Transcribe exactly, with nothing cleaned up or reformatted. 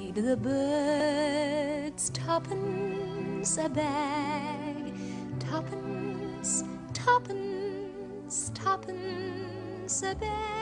paid the birds twopence a bag. Twopence, twopence, twopence a bag.